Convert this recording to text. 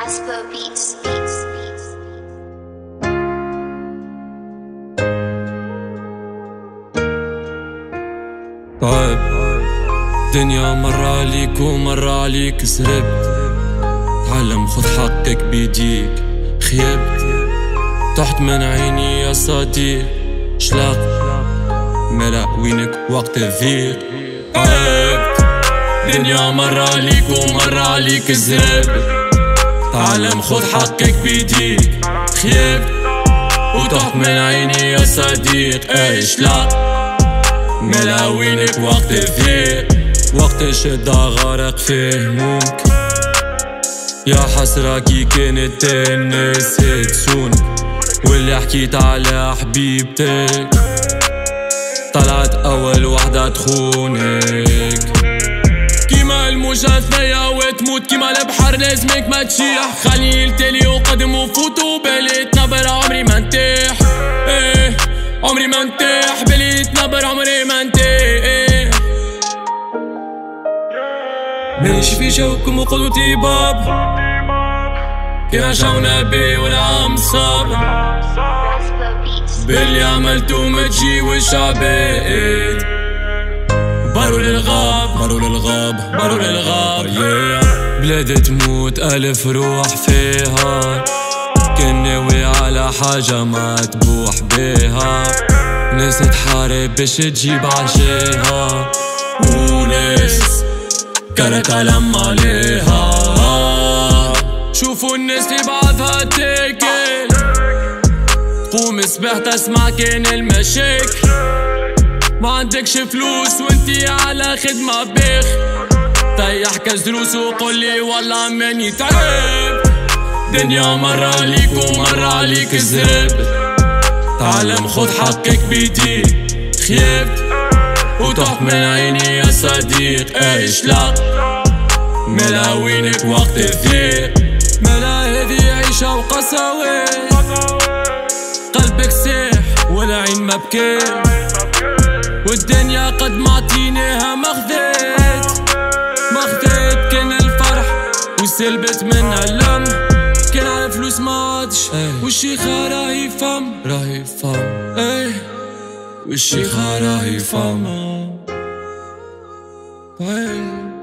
Casper Beats. طيب دنيا مرة عليك ومرة عليك سربت. تعلم خد حقك بيديك. خيبت تحت من عيني يا صديق. شلاق ملا وينك وقت الضيق. تعبت دنيا مرة عليك ومرة عليك سربت. تعلم خد حقك بيديك. خيبت وتحت من عيني يا صديق. شلاق ملاوينك وقت الضيق. وقت الشدة غارق فيه همومك. يا حسرة كي كانت الناس تسونك. واللي حكيت على حبيبتك طلعت أول وحدة تخونك. كيما الموجة ثنية وتموت كيما البحر لازمك ما تشيح. خليني التالي وقدم وفوت وبالي تنبر عمري ما نتاح. عمري ما نتاح بالي تنبر عمري ما نتاح. مانيش في جوكم وقدوتي باب. كي رجعونا بي والعام صاب. باللي عملتو ما تجيوش عباد. بارو للغاب بارو للغاب بارو للغاب. بلاد تموت ألف روح فيها. كان ناوي على حاجة ما تبوح بيها. ناس تحارب باش تجيب عشاها. وناس كانت ألم عليها. شوفوا الناس في بعضها تاكل. قوم صباح تسمع كان المشاكل. ما عندكش فلوس وانتي على خدمة بيخ. طيح كزروس وقولي والله ماني تعب. دنيا مرة عليك ومرة عليك زربت. تعلم خد حقك بيديك. خيبت وتحت من عيني يا صديق. شلاق ملاوينك وقت الضيق. ملا هذي عيشة وقساوات. قلبك ساح والعين ما بكات. والدنيا قد معطيناها مخذات. كان الفرح وسلبت منها اللم. كان على فلوس ما عادش. والشيخة راهي فم والشيخة راهي فم.